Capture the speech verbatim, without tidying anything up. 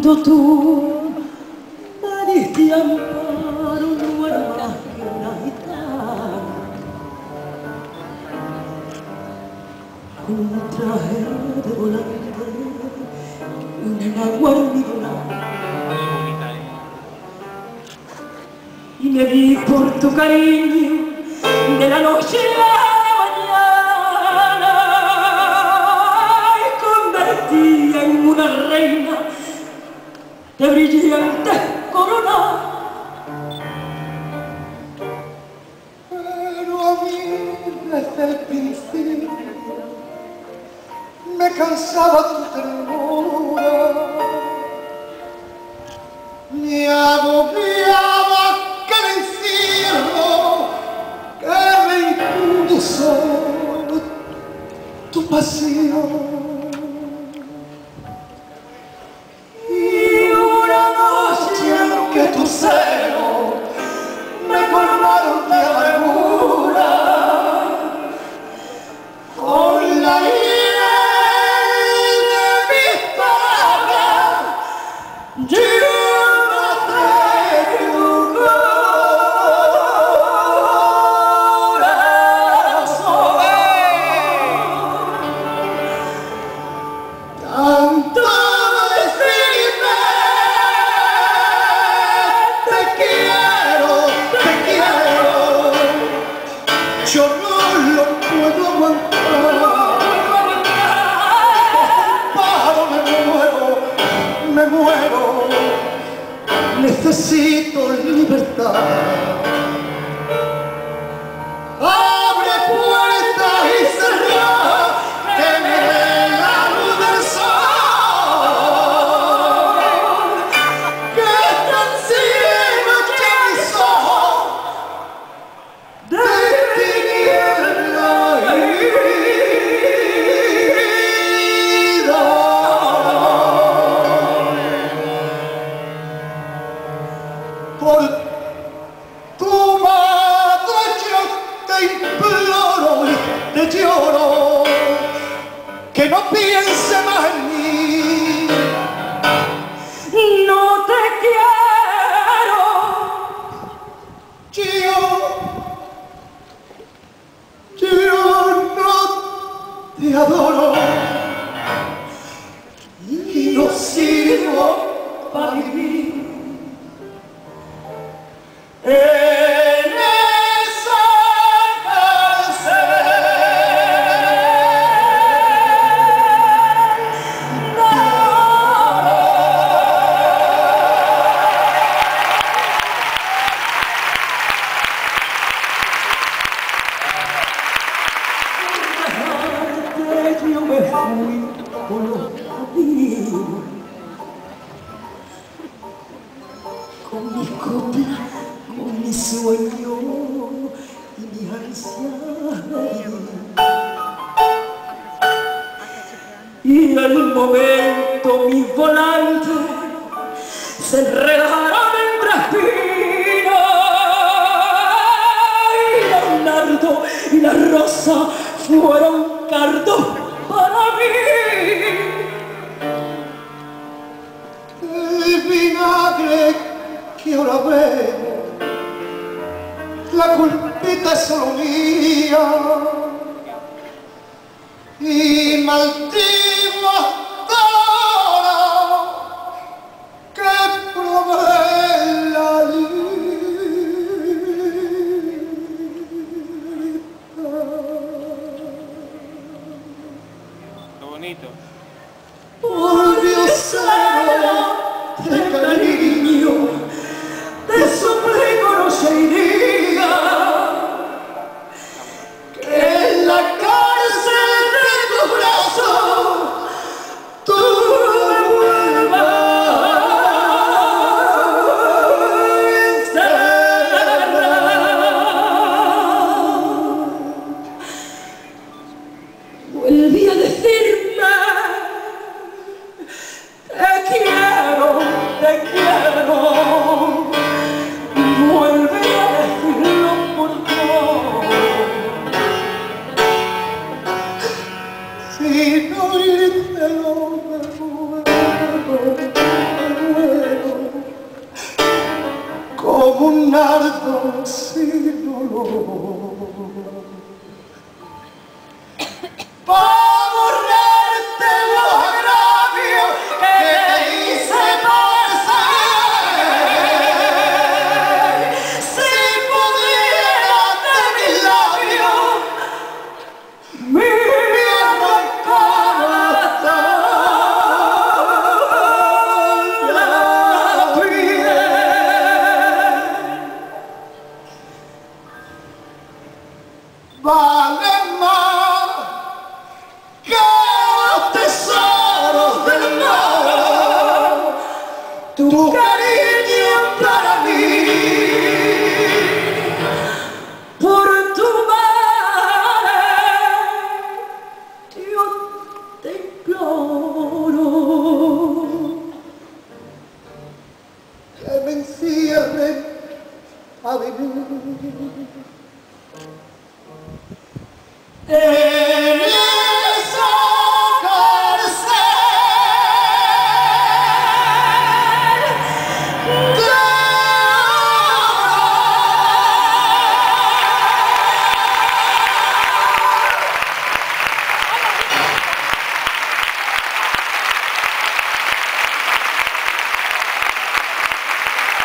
cuando tú me diste amparo, no era más que una gitana con un traje de volante y una enagua almidonada. Y me di por tu cariño de la noche a la mañana y convertí en una reina de brillantes coronas. Pero a mí desde el principio me cansaba tu ternura, me agobiaba aquel encierro que me impuso tu pasión. Y una noche en que tu celo me colmaron de amargura, con la ira de mis palabras, llévate tu corazón. Tanto decirme te quiero, te quiero, yo no lo puedo aguantar. Pájaro, me muero, me muero, necesito libertad. Abre puertas y cerrá, que me dé la luz del sol, que están ciegos ya mis ojos de tiniebla y dolor. Por tu madre yo te imploro y te lloro, que no piense más en mí. No te quiero, Yo, yo no te adoro y no sirvo para vivir en esa cárcel. yo me fui con los amigos, con mis coplas, con mi sueño y mis ansias. Y al momento mis volantes se enredaron entre espinas, y los nardos y la rosa fueron cardos para mí. El vinagre que ahora veo, la culpita es solo mía, y maldigo hasta ahora que probé la Qué bonito. Por Dios de cariño, te suplico noche y día, que en la cárcel de tu brazo tú me vuelvas a encerrar. Vuelví a decirme te quiero, te quiero, vuelve a decirlo por favor. si no irte lo me muero. valen más que los tesoros del mar. Tu cariño para mí, por tu madre, yo te imploro. que me encierren a vivir en